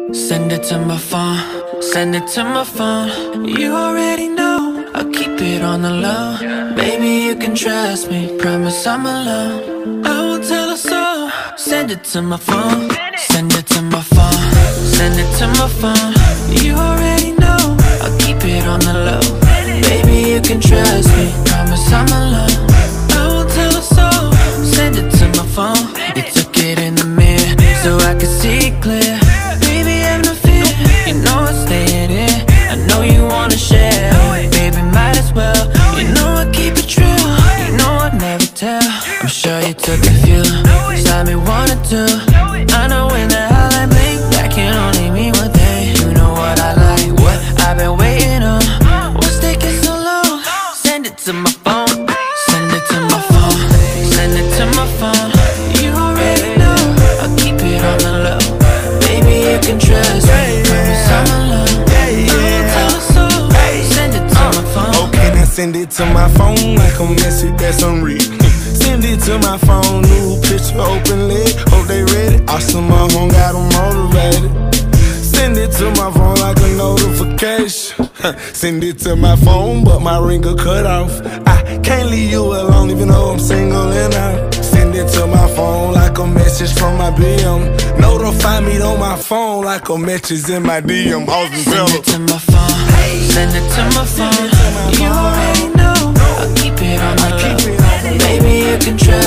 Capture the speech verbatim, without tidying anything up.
Send it to my phone, send it to my phone. You already know, I'll keep it on the low. Baby, you can trust me, promise I'm alone. I won't tell a soul. Send it to my phone, send it to my phone, send it to my phone. You already know, I'll keep it on the low. Baby, you can trust me, promise I'm alone. I won't tell a soul. Send it to my phone. You took it in the mirror, so I could see clear. You know I'm staying in, I know you wanna share. Baby, might as well, you know I keep it true. You know I'd never tell, I'm sure you took a few. Time me one or two, I know when the hell I blink, that can only mean one thing. You know what I like, what I've been waiting on. What's taking so long? Send it to my phone, send it to my phone, send it to my phone. You already know, I'll keep it on the low. Baby, you can trust me, promise I'm alone. I won't tell a soul. Send it to my phone. Okay, now send it to my phone like a message that's unread. Send it to my phone, new picture, open lid. Hope they ready. Awesome, my phone got them motivated. Send it to my phone like a notification. Send it to my phone, but my ring got cut off. I can't leave you alone even though I'm single and out. Send it to my phone like a message from my B M. Notify me on my phone like a message in my D M. Send it to my phone, send it to my phone. You already know, I'll keep it on the low. Baby, you can trust